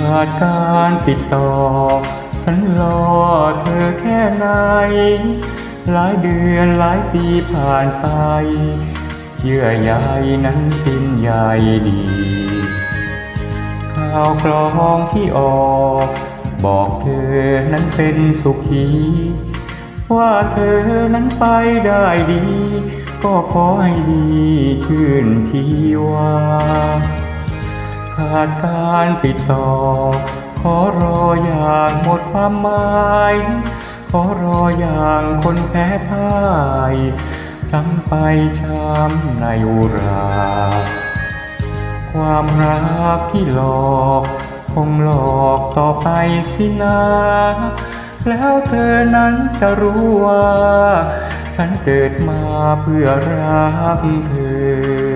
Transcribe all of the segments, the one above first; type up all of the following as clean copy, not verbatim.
ขาดการติดต่อฉันรอเธอแค่ไหนหลายเดือนหลายปีผ่านไปเยื่อใยนั้นสิ้นใยดีข่าวกรองที่ออกบอกเธอนั้นเป็นสุขีว่าเธอนั้นไปได้ดีก็ขอให้ดีชื่นชีวาขาดการติดต่อขอรออย่างหมดความหมายขอรออย่างคนแพ้พ่ายช้ำไปช้ำในอุราความรักที่หลอกคงหลอกต่อไปสินะแล้วเธอนั้นจะรู้ว่าฉันเกิดมาเพื่อรักเธอ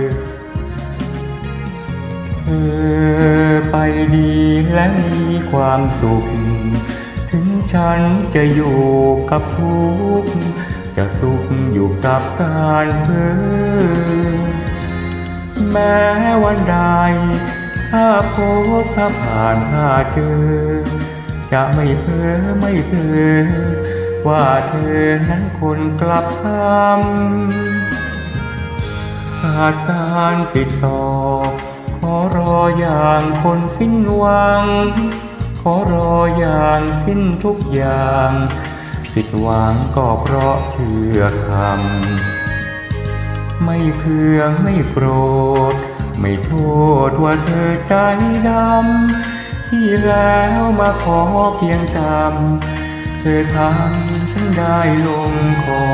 เธอไปดีและมีความสุขถึงฉันจะอยู่กับทุกข์จะสุขอยู่กับการเพ้อแม้วันใดถ้าพบถ้าผ่านถ้าเจอจะไม่เพ้อไม่เพ้อว่าเธอนั้นคนกลับคำขาดการติดต่อขอรออย่างคนสิ้นหวังขอรออย่างสิ้นทุกอย่างผิดหวังก็เพราะเชื่อคำไม่เคืองไม่โกรธไม่โทษว่าเธอใจดำที่แล้วมาขอเพียงจำเธอทำฉันได้ลงคอ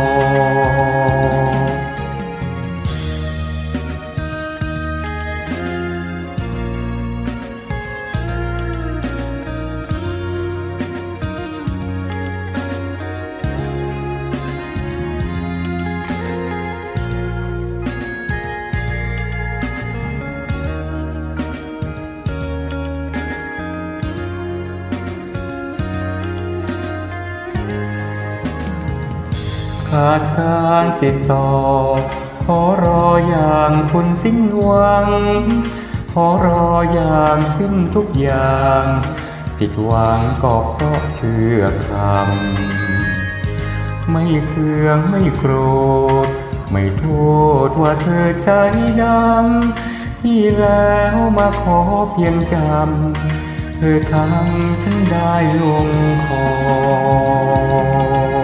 ขาดการติดต่อขอรออย่างคนสิ้นหวังขอรออย่างสิ้นทุกอย่างผิดหวังก็เพราะเชื่อคำไม่เคืองไม่โกรธไม่โทษว่าเธอใจดำที่แล้วมาขอเพียงจำเธอทำฉันได้ลงคอ